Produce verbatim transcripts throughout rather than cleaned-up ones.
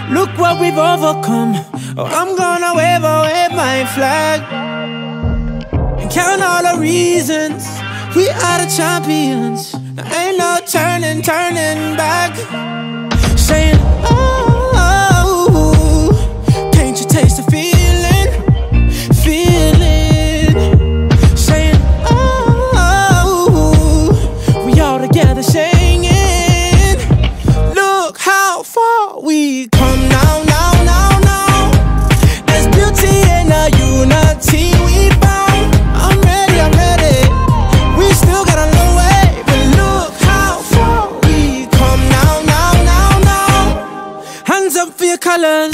Look what we've overcome. Oh, I'm gonna wave, oh, wave my flag and count all the reasons we are the champions. There ain't no turning, turning back. Saying, oh, oh, can't you taste the feeling, feeling? Saying, oh, oh, we all together singing. Look how far we come now, now, now, now. There's beauty in the unity we found. I'm ready, I'm ready. We still got a long way, but look how far we come now, now, now, now. Hands up for your colors.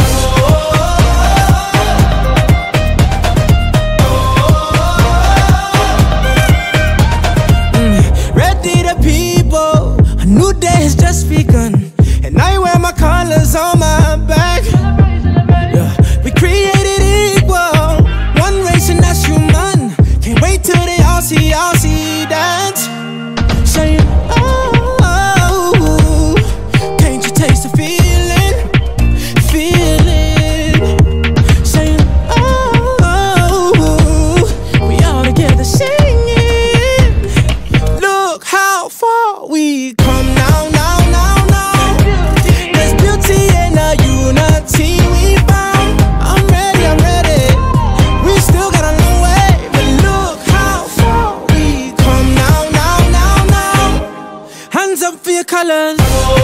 Mm, ready the people, a new day has just begun. And I wear my colors on my back. Yeah. We created equal, one race and that's human. Can't wait till they all see, all see that. Saying, oh, oh, can't you taste the feeling, feeling? Saying, oh, oh, we all together singing. Look how far we come now, now, now, now. There's beauty in the unity we found. I'm ready, I'm ready. We still got a long way, but look how far we come now, now, now, now. Hands up for your colors.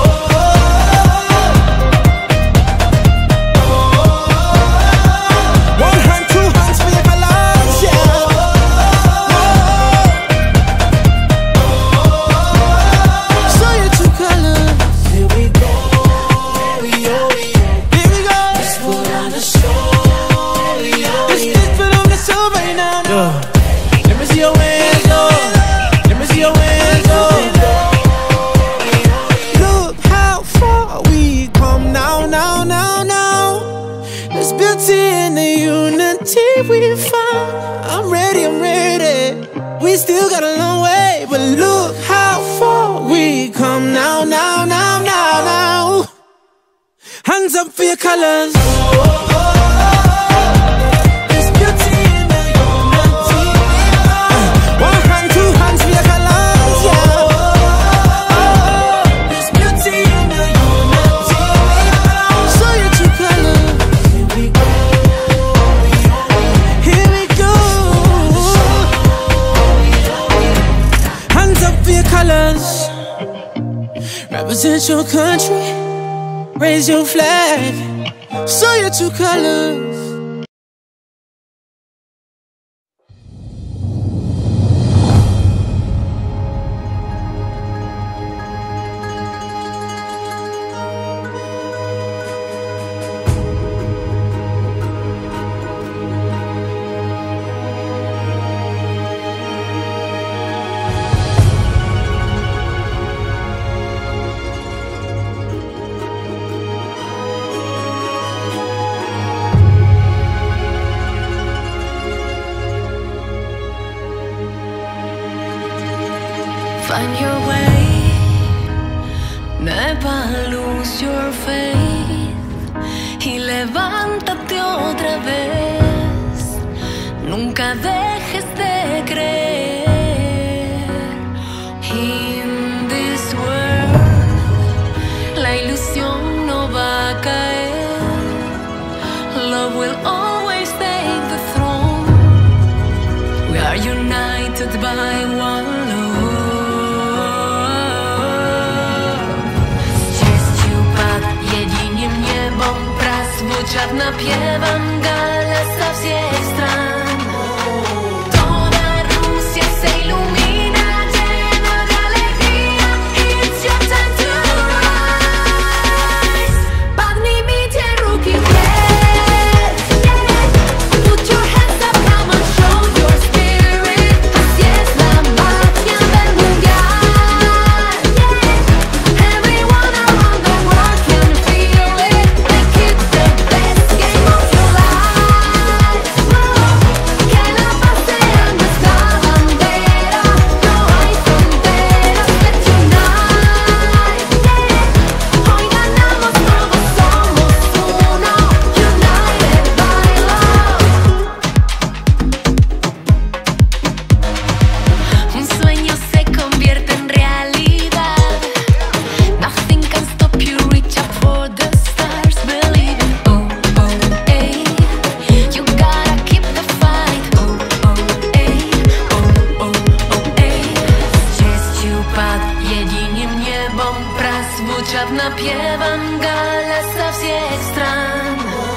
One hand, two hands for your colors, yeah. Show your true colors. Here we go, here we go. Let's put on the show, let's just put on the show right now, now. Let me see your hands, oh. Let me see your hands, oh. Look how far we come now, now, now, now. There's beauty in the unity we found. I'm ready, I'm ready. We still got a long way, but look how far we come now, now, now, now, now. Hands up for your colors. There's beauty in the unity we found. One hand, two hands for your colors, yeah. There's beauty in the unity we found. Show your true colors. Here we go, here we go. Hands up for your colors. Represent your country, raise your flag, show your true colors. Find your way, never lose your faith y levántate otra vez, nunca dejes de creer. In this world, la ilusión no va a caer, love will always take the throne, we are united by one love. Звучат напевом голоса всех стран. Toda Rusia se ilumina, llena de alegría. It's your time to rise. Поднимите руки вверх. Put your hands up, come on, show your spirit. Así es la magia del mundial. Everyone around the world can feel it. Make it the best game of your life. nad jediným nebom praзвучат напевом голоса всех стран.